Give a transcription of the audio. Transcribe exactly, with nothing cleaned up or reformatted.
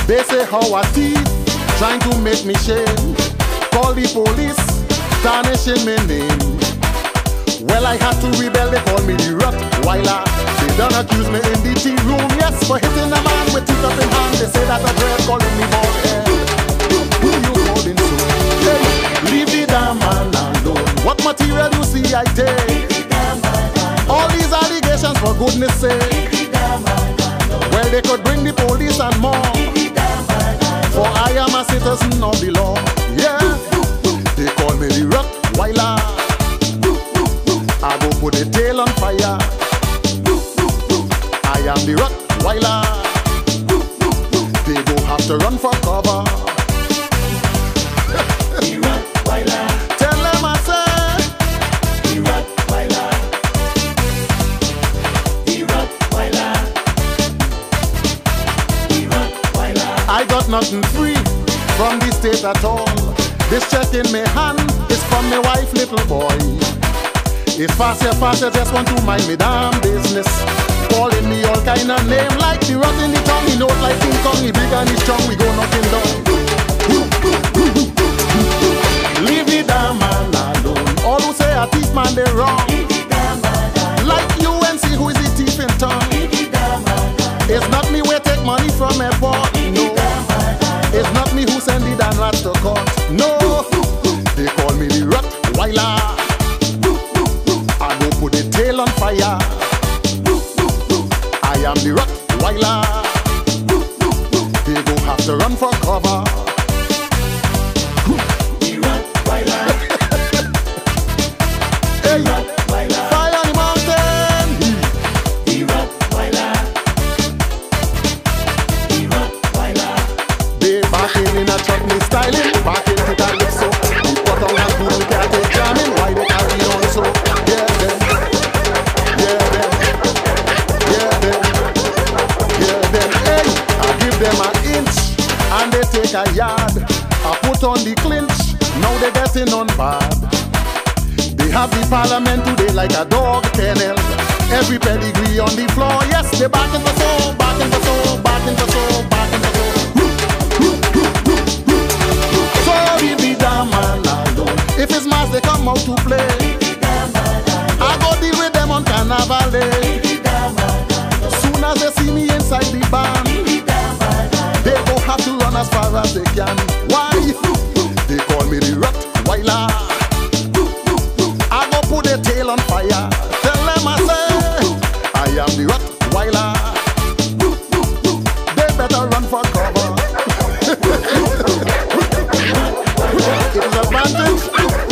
They say how a thief trying to make me shame. Call the police, tarnishing my name. Well, I had to rebel, they call me the rottweiler. They done accuse me in the tea room, yes, for hitting a man with teeth up in hand. They say that a dread calling me bald head. Who you calling so? Hey, leave the damn man alone. What material you see I take? All these allegations, for goodness sake. Well, they could bring the police and more, for I am a citizen of the law. Yeah, they call me the rottweiler. I go put the tail on fire. I am the rottweiler. They go have to run for cover. The rottweiler. Tell them I said The rottweiler. The rottweiler. The rottweiler. I got nothing free from the state at all. This check in my hand is from my wife, little boy. It's faster, faster, just want to mind me damn business. Calling me all kind of name, like the rot in the tongue. He knows like King Kong, he big and he strong, we go knocking down. Leave the damn man alone. All who say a thief man, they wrong. Like you and see who is the thief in town. It's not me where take money from airport, no. It's not me who send the damn rats to court, no. They call me the rottweiler. Put the tail on fire. I am the rottweiler. They go have to run for cover. The rottweiler. Hey, Rottweiler. fire on the mountain. The rottweiler. The rottweiler. They backing in a chutney styling, backing to that lip so. The bottom has good, can't take jamming. Why they carry on so? Yeah, then. Them an inch and they take a yard. I put on the clinch, now they getting on bad. They have the parliament today like a dog kennel. Every pedigree on the floor, yes, they backing for so, backing for so, backing for so, backing for so. So leave the damn man alone. If it's mass they come out to play, I go deal with them on Carnival Day. Soon as they see me inside the band, they go have to run as far as they can. Why? They call me the rottweiler. I go put their tail on fire. Tell them I say I am the rottweiler. They better run for cover. It is advantage.